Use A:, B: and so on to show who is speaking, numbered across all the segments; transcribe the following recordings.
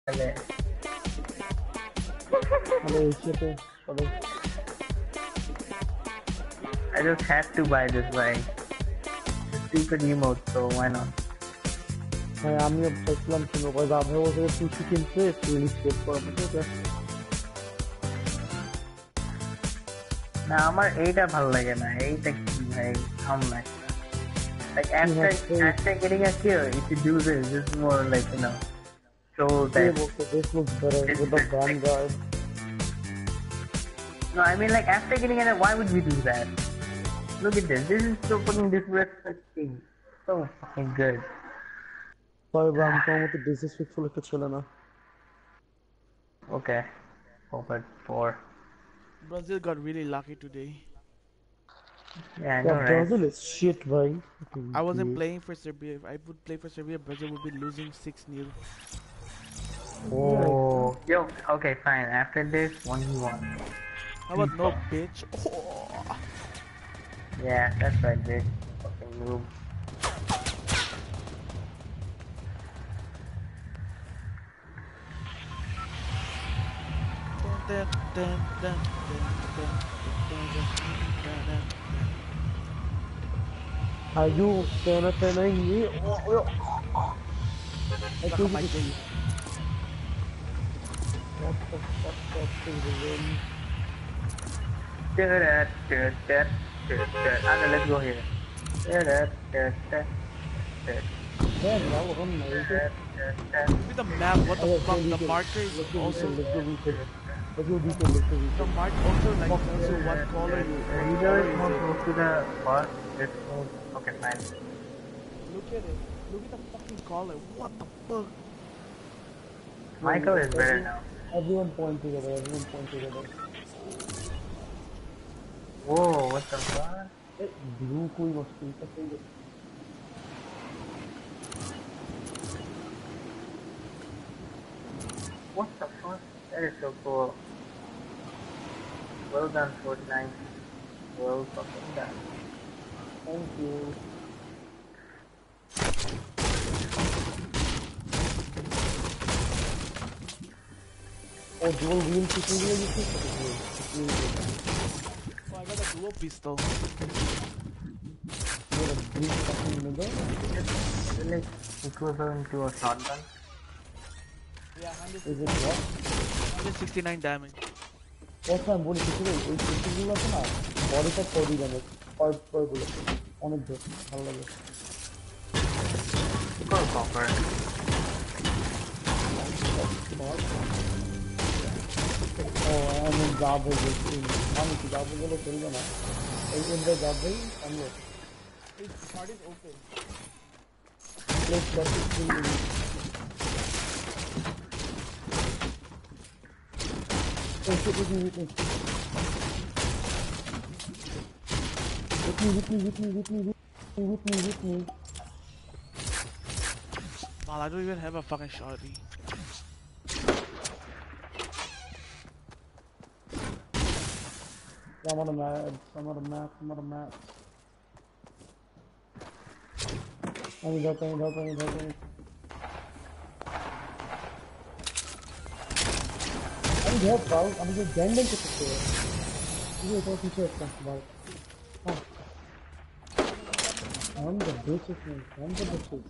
A: I just had to buy this bike. Stupid emote, so why not?
B: I'm your Islam because I've heard of two chicken face really straightforward.
A: Nah, আমার এইটা ভালো লাগে না এইটা কি ভাই থামনা like after getting a kill if you do this is more like so that
B: this looks better with the Vanguard.
A: No, I mean like after getting it why would we do that? Look at this is so fucking disrespecting so fucking good.
B: Sorry bro, I'm talking about the disrespectful একটা ছিল না.
A: Okay. Over 4.
C: Brazil got really lucky today.
A: Yeah, I know, right?
B: Brazil is shit, boy.
C: I wasn't playing for Serbia. If I would play for Serbia, Brazil would be losing 6-0.
A: Oh, yo, okay, fine. After this, 1v1.
C: How about no, bitch? Oh.
A: Yeah, that's right, bitch. Fucking noob.
B: Are you turning me? I told you. What the fuck is the win?
A: Let's go here.
C: With the map, what the fuck? The marker is also. The mark also like tells you what color you.
A: Either it won't go to the bus. Okay, fine.
C: Look at it. Look at the fucking color. What the fuck?
A: Michael is better now.
B: Everyone point together.
A: Whoa, what the fuck?
B: Blue कोई वस्तु
A: What the fuck? That is so cool. Well done, Fortnite. Well fucking done.
B: Thank you. Oh, dual wheel shooting So
C: I got a dual pistol.
B: You're a big fucking nigga.
A: It's like equivalent to a shotgun.
C: Yeah,
B: Is it what?
C: 169 damage.
B: What's my body shooting? It's shooting like that. Body shot 40 damage. Per bullet. On it, ভালো লাগে.
A: Super copper.
B: Oh, I'm in job with this team. I'm in job with the team. In the job, I'm with.
C: His card is open.
B: Let's get this team. Hit me.
C: Well, I don't even have a fucking shotty.
B: I'm on a map. I'm on a map. I need help. I need help, bro. I'm just bending to the floor. You are talking to us, bro. I'm the bitches, man. I'm the bitches.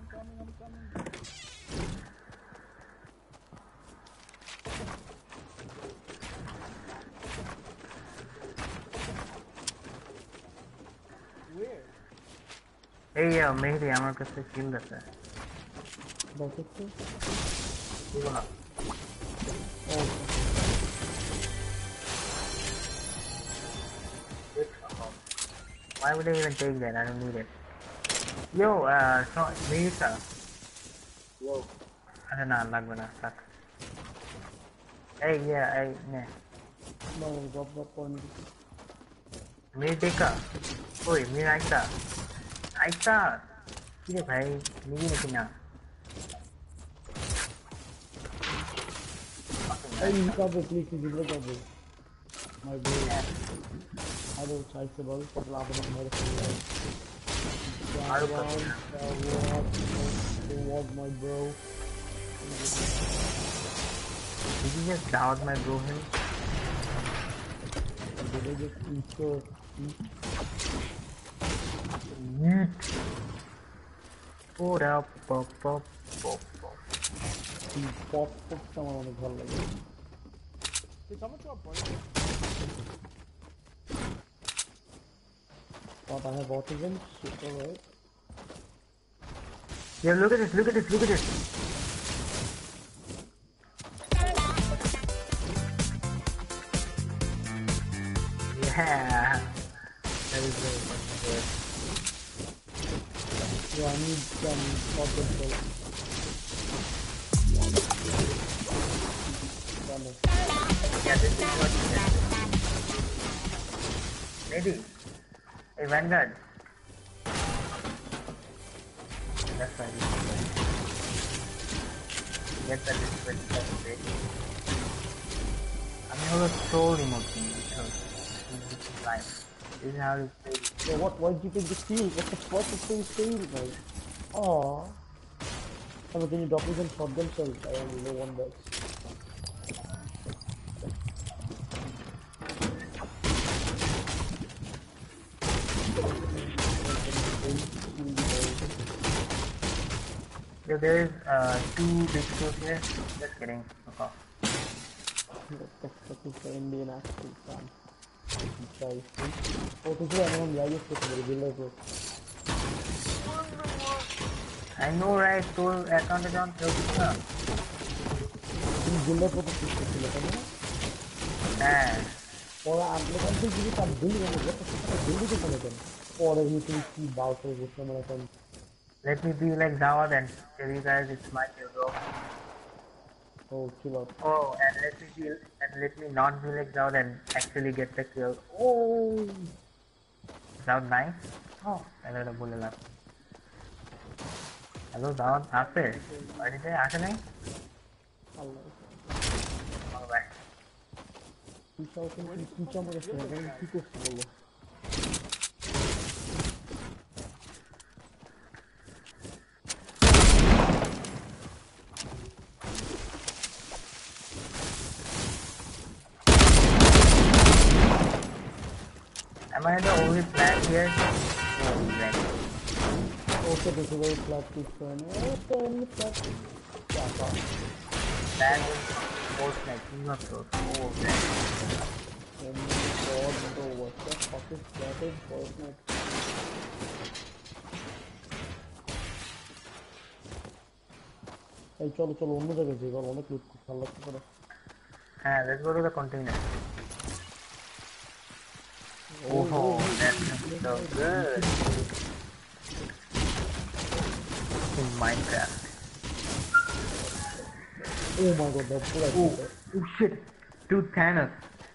C: Where?
A: Hey, yo, maybe I'm going to kill this.
B: That's it, too?
A: Yeah.
B: Oh.
A: Why would I even take that? I don't need it. Yo, so, Mesa. Yo. I don't know, I'm not gonna suck. Hey, yeah, nah.
B: No, drop on me.
A: Me take a. Oi, me Aita. Aita. Kira bhai, me ni kina.
B: Hey, you cover, please, you cover. My boy. I don't try to ball, but laugh at my what, my bro.
A: Did you just down my bro him?
B: And they just intro.
A: Yeet. Put up, pop, pop, pop, pop.
B: Pop আমার অনেক ভালো লাগে।
C: Did someone throw a burger?
B: But I have autism, super right.
A: Yeah, look at this, look at this, look at this. Yeah. That is very fucking good.
B: Yeah, I need some autism.
A: Yeah, this is what you can do. Maybe. Hey, Vanguard. That's why you get the different bit. I mean, all the troll remote thing. This is life. This is how you play.
B: So what? Why did you take the steal? What the fuck is the steal, guys? Aww. Oh, can you double them shotgun shells? I only know one that.
A: Yeah, there is 2 big tools here. Just kidding. Okay.
B: That is the Indian accent, man. Oh, this is anyone live with the village.
A: I know, right? So account is on 30.
B: In village with the system,
A: Yeah.
B: or I'm like, I'm thinking I'm building on what the fuck is building on again. Or you can see Bowser with someone else.
A: Let me be like Zawa then. Tell you guys it's my kill, bro.
B: Oh, chill out.
A: Oh, and let me not be like Zawa then actually get the kill. Oh, Zawa 9. Oh, I let a bullet up. Hello, Zawa. After. What did I ask me? Oh, bye.
B: Teach out and teach out the thing. I'm teach us.
A: Am I the only player here? Oh, right.
B: Okay, this is very flat picture. Okay, flat. Yeah, fine.
A: That is Fortnite, not those. Oh, right.
B: And God, no, what the fuck is that in Fortnite? Hey, চলো চলো অন্য জায়গায় যাই বল অনেক লুট করতে ভালো লাগতে পারে
A: Let's go to the container. Oh, that's so good. In Minecraft.
B: Oh my god, that's good.
A: Oh shit. Dude, Thanos.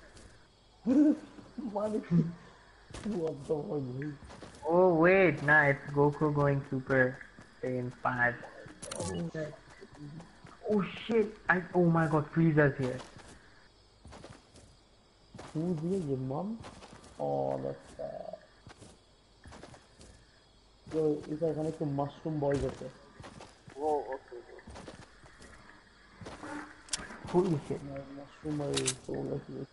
B: What the fuck?
A: Oh wait, nah, it's Goku going Super Saiyan 5. Oh shit. Oh my god, Frieza's here.
B: Who's here, your mom? Oh, that's sad. Yo, it's like kind of mushroom boys up there.
A: Whoa, okay. Holy shit.
B: Mushroom boys, so let's look.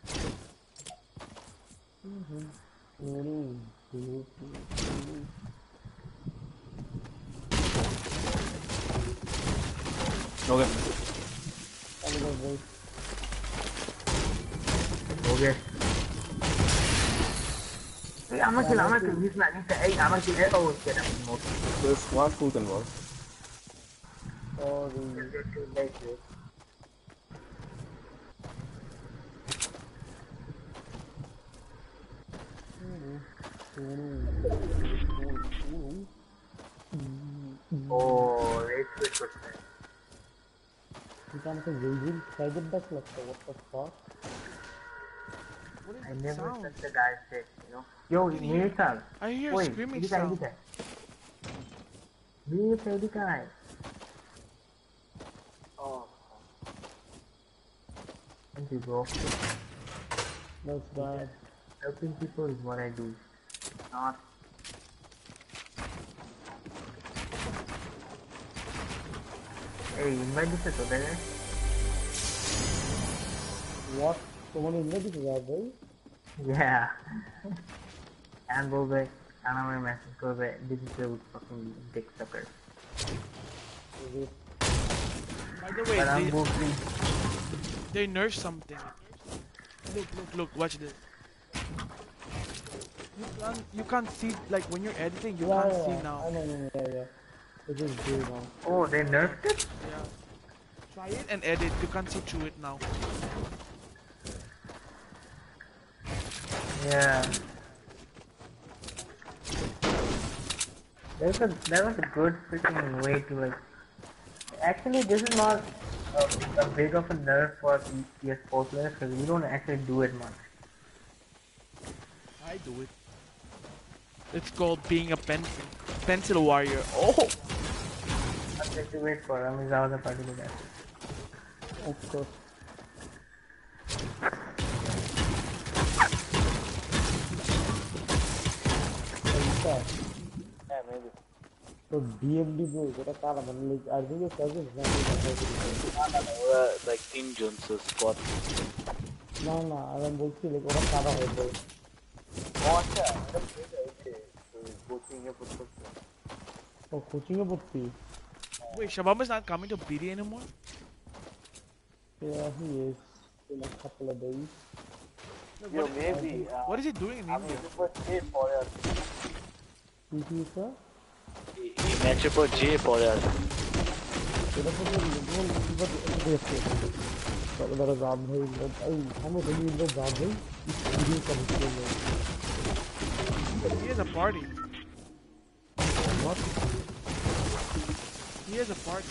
D: Okay.
A: Okay. Hey, I'm gonna kill. He's not. Hey, I'm gonna kill. Oh shit, I'm not.
D: There's one food involved.
A: Oh, it's good.
B: You can't say William Private Duck like what the fuck?
C: What is
A: I
C: that
A: never
C: sound?
A: touched the guy's shit, you know. Yo, Mirkal.
C: I hear
A: Oi,
C: screaming
A: hindi ka,
C: sound.
A: hindi ka. Hindi ka, hindi ka. Oh. Thank you, bro.
B: That's bad.
A: Helping people is what I do. Not. Hey, invite this to there.
B: What? Someone in this is right?
A: Yeah. And বলবে আর আমার message করবে digital fucking dick sucker.
C: By the way,
A: But I'm boosting.
C: they nerfed something. Look, watch this. You can't see, like, when you're editing, you can't see now.
B: I know, yeah. It is blue now.
A: Oh, they nerfed it?
C: Yeah. Try it and edit. You can't see through it now.
A: Yeah. That was a good freaking way to like. Actually, this is not a big of a nerf for PS4 players because you don't actually do it much.
C: I do it. It's called being a pencil warrior. Oh!
A: I'm going to wait for him. He's out of the party with that.
B: Of course.
A: Yeah, maybe.
B: So DMD bro, যেটা কারা মানে like are they your cousins?
E: like in Jones spot.
B: না আর আমি বলছি like ওরা কারা হয় bro? ও coaching এ ভর্তি?
C: Wait, Shabam is not coming to BD anymore?
B: Yeah, he is in a couple of days.
E: Yo, maybe.
C: What is he doing in India?
B: He sir?
E: He match up with J for us.
B: এটা তো বল but দেখতে তারা জাম হয়ে গেল এই আমরা যদি ইন্দ্র জাম হই ভিডিও কমিট করব
C: He has a party.
B: what
C: He has a party.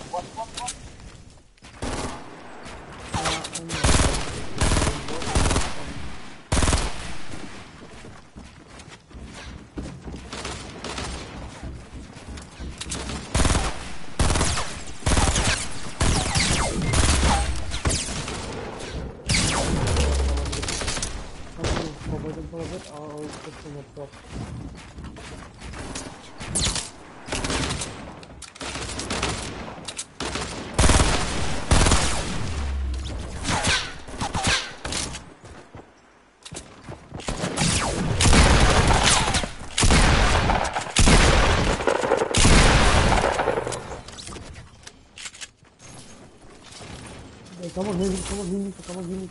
B: Come on, heal me.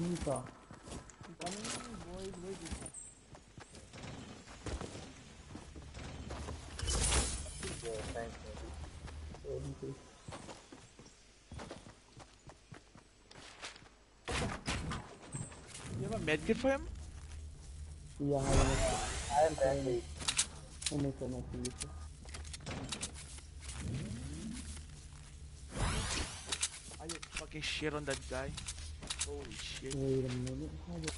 C: You have a medkit for him?
B: Yeah, I am ready.
C: I just fucking shit on that guy. Holy shit.
B: Wait a minute.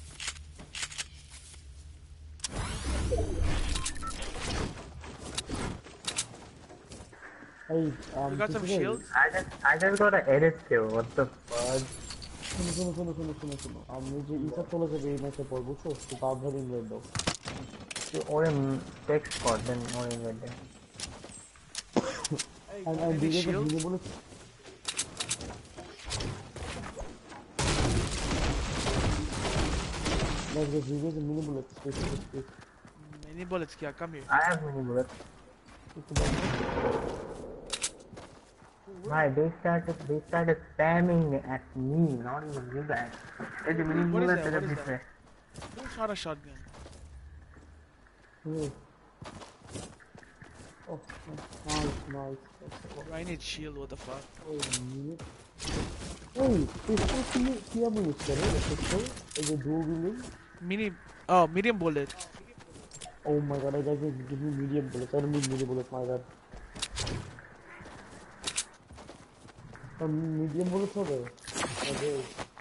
B: Hey,
C: You got some shields?
A: I just got an edit skill. What the fuck?
B: শোনো আমি যে ইসা চলে যাবে এই ম্যাচে পর বুঝছো তো তাড়াতাড়ি ইনভাইট দাও
A: Or in text spot, then or in there.
C: Hey,
B: and
C: any
B: DJ
C: shields?
B: Mini bullet let's go DJ mini bullet
C: Many bullets, Kia, come here.
A: I have mini bullets. Why they started spamming at me, not even you guys. There's a mini
C: What is
A: bullet
C: that?
A: that
C: What is
A: is
C: that? Who shot a shotgun?
B: oh nice
C: I need shield, what the fuck?
B: wait a minute hey pistol কি আমি use করে pistol এই যে dual wielding
C: Medium bullet.
B: oh my god I guys give me medium bullets I don't need medium bullets my god medium bullets হবে okay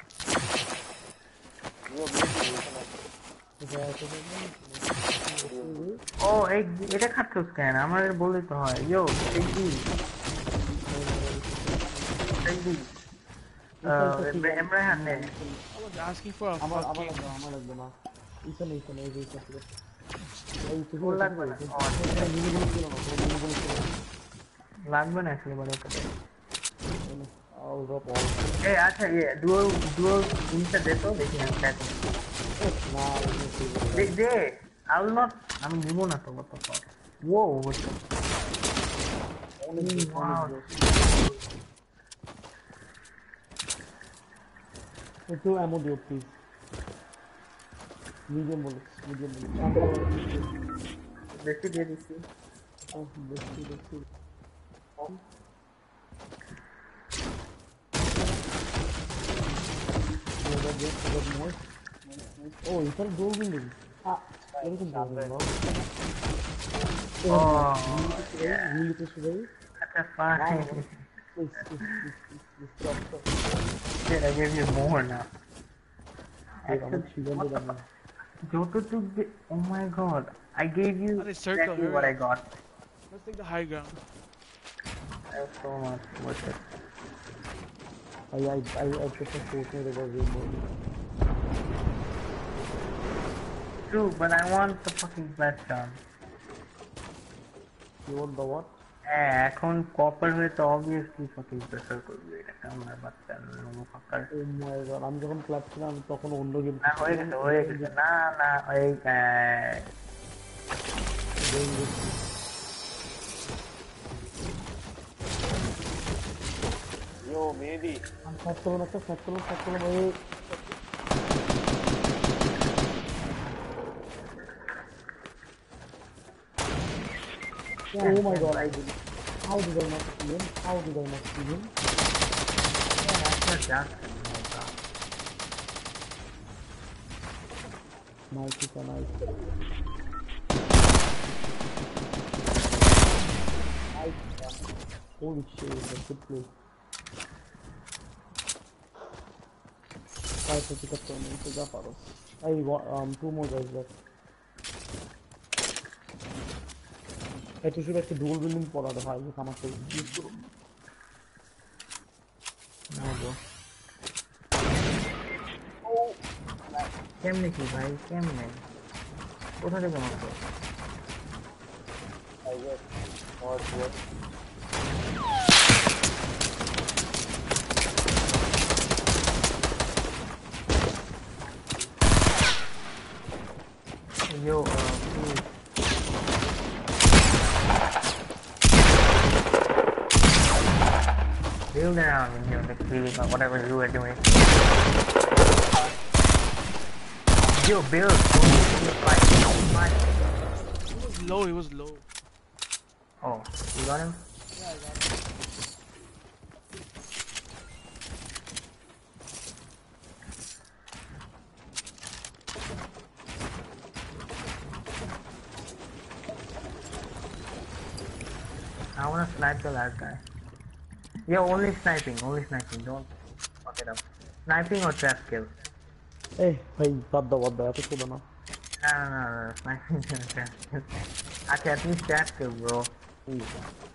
A: Oh, এটা খাচ্ছস কেন? আমার বললেই তো হয়। Yo, take these. Take these. Imran ne.
C: I was asking for a
B: আমার
C: fucking...
B: লাগবে না ইসানে এই যে ইসা থেকে এই থেকে
A: ফুল লাগবে না।
B: মিনি বুলেট ছিল না মিনি বুলেট ছিল
A: লাগবে না আসলে বলে তো।
B: I'll drop all.
A: Hey, আচ্ছা duo জিনিসটা দে তো দেখি আমি ট্রাই করি।
B: Nah,
A: they I will not আমি নিব না তো what the fuck. Whoa, what the wow.
B: Two ammo deal, please. Medium bullets.
A: বেশি দিয়ে দিছি।
B: Let's see. More. Oh, you can go window. Welcome to the vlog.
A: Oh, yeah.
B: Really to today?
A: আচ্ছা fine.
B: Please, stop.
A: Shit, I gave you more now.
B: Wait, I'm not sure
A: What the
B: that
A: fuck? Joto took the, oh my god. I gave you
C: Alright, circle,
A: exactly
C: hurry
A: what I
C: up.
A: got.
C: Let's take the high ground.
A: That was so much worth it.
B: I prefer Fortnite over Rainbow.
A: True, but I want the fucking best gun.
B: You want the what?
A: হ্যাঁ এখন copper হয়ে তো obviously ফুকিং pressure করবে এটা আমার বাচ্চা no ফাকার
B: Oh my god, আমি যখন ক্লাব ছিলাম তখন অন্য গেম
A: না হয়ে গেছে না ওই
E: Yo, maybe.
B: ফ্যাট করলাম ওই Oh my god, I did it. How did I not see him? Nice, it's a nice. Holy shit, that's a good play. Try to pick up someone, so jump out. I got 2 more guys left. এটা শুধু একটা dual building পড়াতে হয় যে আমার তো use করুন না গো
A: কেমনে কি ভাই কেমনে কোথা থেকে মারছো
E: I guess. More towards.
A: yo please. Build around in here, like really, whatever you were doing. Yo, build. Don't fight.
C: He was low.
A: Oh, you got him?
C: Yeah, I got him.
A: I wanna snipe the last guy. Yo, only sniping, don't fuck it up. Sniping or trap kill?
B: এই ভাই বাদ দাও এত ছোট না
A: No, sniping and trap kill. Okay, at least trap kill, bro. Please.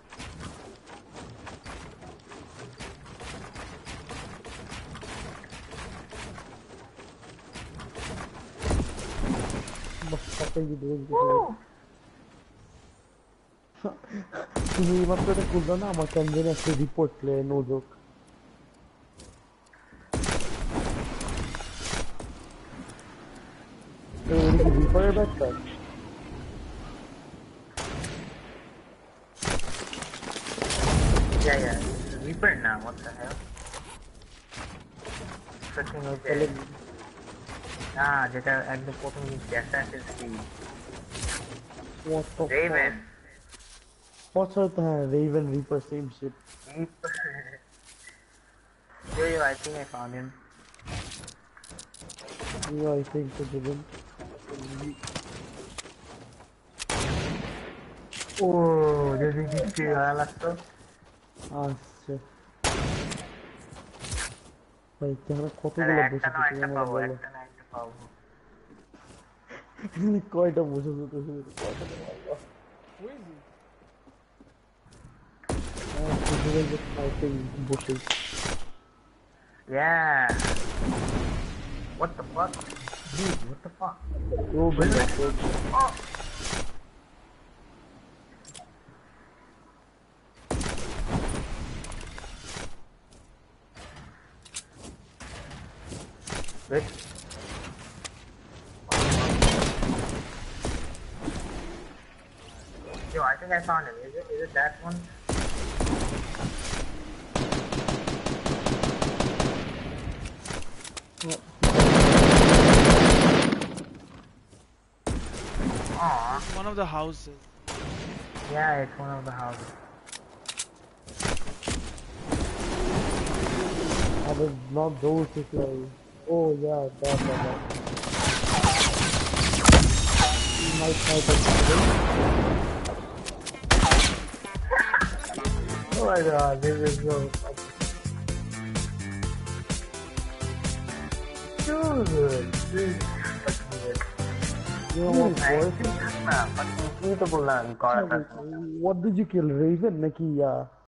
B: বাস তাই দিয়ে তুমি মাত্র এটা খুললো না আমার কেন জানি একটা রিপোর্ট প্লে নো জোক রিপোর্টের ব্যাপারটা
A: Yeah. Reaper now, what the hell? Freaking okay. Nah, যেটা একদম প্রথম দিকে Assassin's Creed.
B: What the
A: Raven.
B: What's up Raven Reaper same shit
A: Yo, I think I found him.
B: yeah I think so Raven
A: Oh, there's a history লাগতো
B: আচ্ছা ভাই camera কতগুলো বসে
A: একটা পাবো
B: এখানে কয়টা বসে তো কয়টা বসে
A: Yeah. What the fuck? Dude, what the fuck?
B: ও ভাই
A: Oh. Wait. Yo, I think I found him. Is it that one? Aw.
C: One of the houses.
A: Yeah, it's one of the houses.
B: I was not those who play. Oh yeah, that. My sniper.
A: Oh my god, this is so good. This is fucking good.
B: You know what, boys?
A: Fucking beatable na.
B: What did you kill? Raven? Naki, yeah.